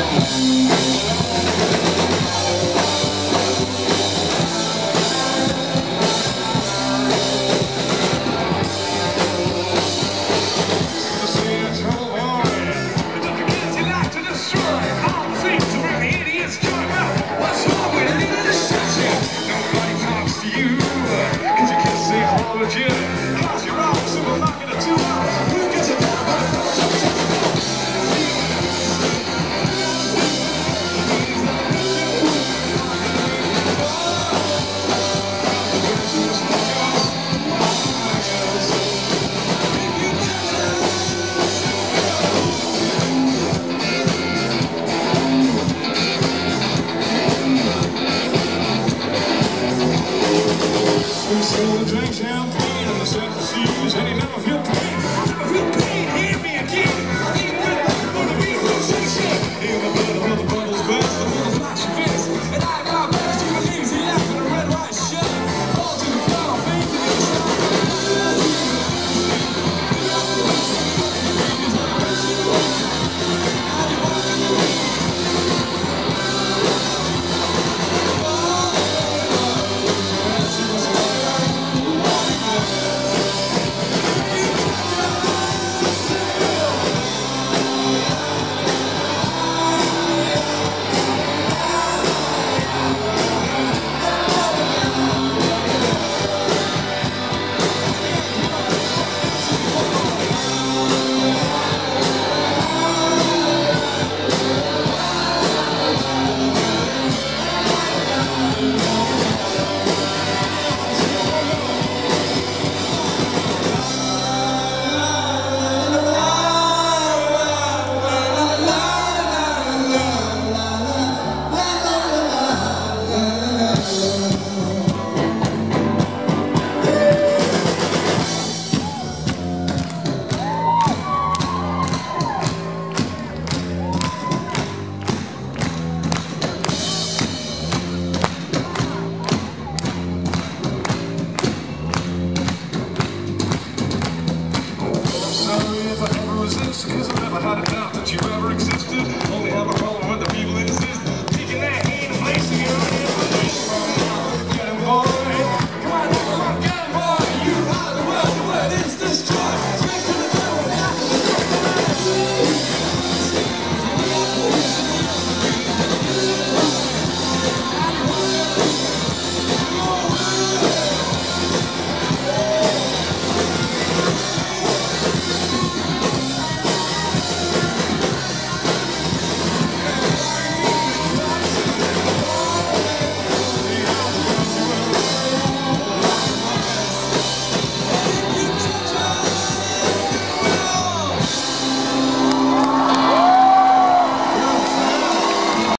So drink champagne and the seven seas, and you never feel pain. Never feel pain. Hear me again. Even with the moon, we will shake. In the blood of the bubbles burst, the little flash of face, and I got back to the lazy left in a red white shirt. Fall to the floor, fade to the sun. Cause I never had a doubt that you ever existed.